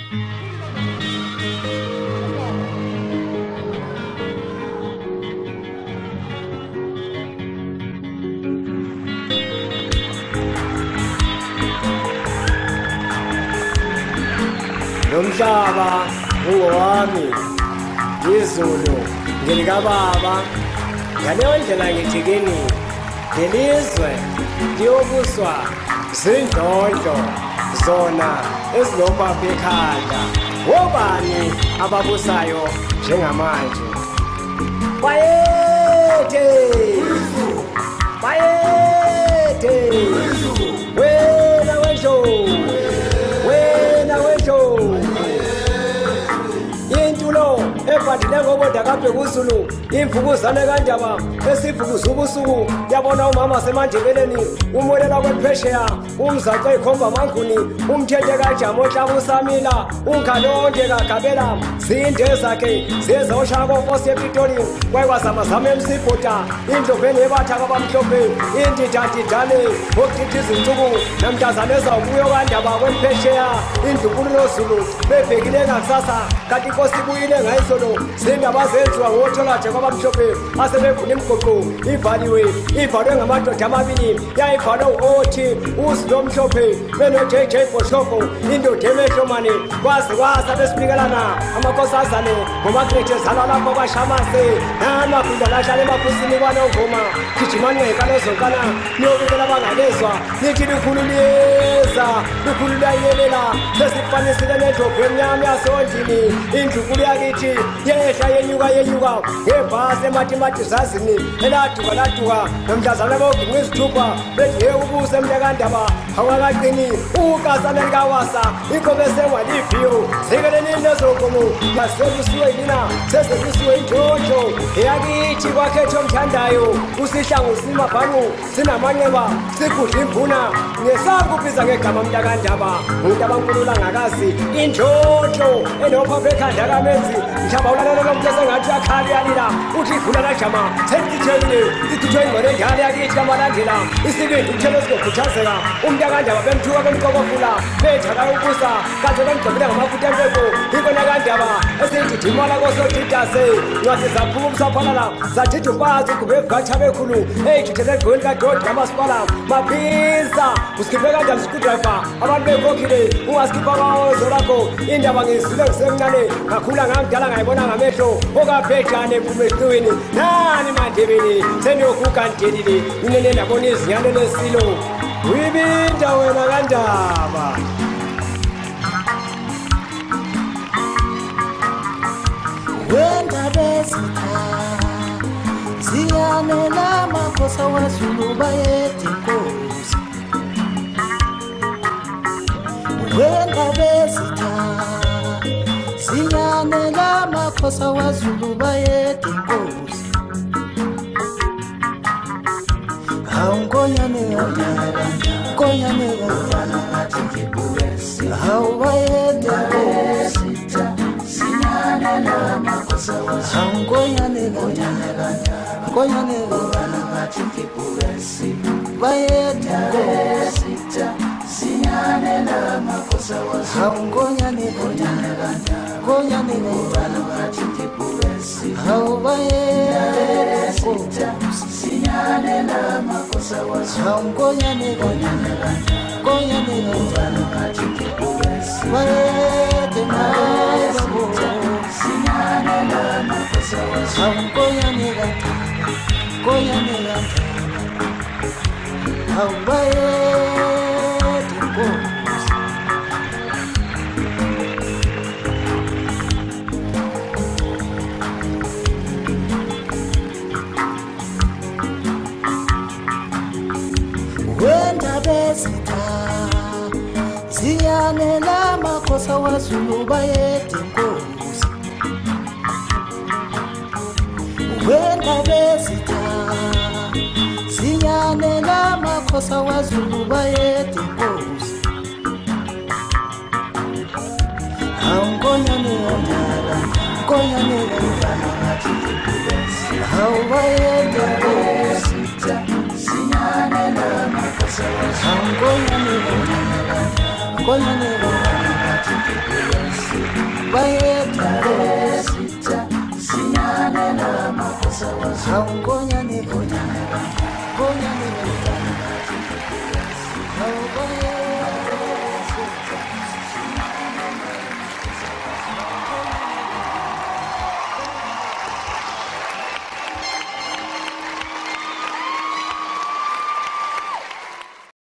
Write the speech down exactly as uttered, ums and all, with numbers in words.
Nomhlaba ungowami izulu ngelikababa ngaleyo ndlela ngijikeni ngelizwe liyobuswa zindlondlo zona ezilombapha ekhanda obani ababusayo njengamanje bayethe bayethe wena wesho wena wesho intulo evandile ngoboda kaphe kuzulu imvukuzane kanjaba esivukuza ubusuku yabona umama semandebeleni umolela kwephesheya umzace ikhomba amanguni umthethe kajama ohlaba usamila ungalonje kagabela zinde zakhe zezoshaya konkosi epitoli kwayikwazamazama emsibhuda indloveni ebatha kwabamhlophe indidadidane okutitha izinsuku namntazana ezawubuyo kandaba kwephesheya indlunkululo zulu bebhekile ngakusasa kanti inkosi ibuyile ngayizolo zindaba zenziwa ngotholaje kwabamhlophe asebevuna imigoqo ivaliwe ivalwe ngamadoda amabili yayibhalwe u-othi uzilo mhlophe beno-J J Boshogo indoda emehlomane kwazi kwasa besibikelana amakhosazane ngomakrethi ezalwa lapho kwashamase namaphinda lahlala emaphusini kwanongoma gijimani ngekalezonkana niyobikela abangalezwa nithi likhulu liyeza likhulu liyayelela sesifanisile nedlobhu emnyama yasondlini indlunkulu yakithi yehla yenyuka yenyuka ngebhasi ematimatizazini eladuka laduka nomhlazana boginqa izithupha bethi ye ubuse emnyakandaba awakaqini ukasana likawasa inkobe sengwaliviyo zikeleni nezokomo masekusiwe yina sesekusiwe indlondlo eyakithi kwakhethi omthandayo usihlangu simabhanu sinamanxeba sigudla imvuna ngesakuphiza ngegama mntakandaba untabankulula ngakazi indlondlo enophapha ekhanda kamenzi mhlaba ulalelo lomuntu esengathi uyakhali uyalila uthi ivula kajama selichithekile ichithwe ingqondo endala yakithi kamalandela isibindi uthelo esigokhuthazeka umntakandaba bemthuka bemqokofula bethaka ukusa kaze bemgqobile ngamafutha empeko inkonakandaba esiyididimala kosodidase ncwadi zaphuma umsaphalala zadida umpazi ugube evugatha bekhulu eyididele edgweni kadodi namasipala maphiza usikiphe kanjani screwdriver abantu bekokhile ungasikipha kwawozo lakho indaba ngizile ngisemncane ngakhula ngangidala ngayibona ngamehlo okaphetshane ephumehliweni nani mandebeni seniyoguga ndelile inene ndabona izinyane lesilo wibinda wena kandaba wenda besitha ziyane lamakhosa wazulu bayethe inkosi wenda besitha ziyane lamakhosa wazulu bayethe inkosi awungonyane yonyana ngonyane yonyana ngathi ngibuyesi awubayethe inkosi ziyane lamakhosa wazulu awungonyane yonyana ngonyane yonyana ngathi ngibuyesi bayethe inkosi ziyane lamakhosa wazulu awungonyane yonyana ngonyane yonyana ngathi ngibuyesi awubayethe inkosi ziyane lamakhosa wazulu awungonyane yonyana ngonyane yonyana ngathi ngibuyesi bayethe inkosi ziyane lamakhosa wazulu awungonyane ngonyane yonyana awubayethe inkosi wenda besitha ziyane lamakhosa wazulu bayethe inkosi wenda besitha ziyane lamakhosa wazulu bayethe inkosi awungonyane yonyana ngonyane yonyana ngathi ngibuyesi awubayethe inkosi ziyane lamakhosa wazulu awungonyane yonyana ngonyane yonyana ngathi ngibuyesi bayethu sita sinyanela makosa wazulu ngonyane ngonyane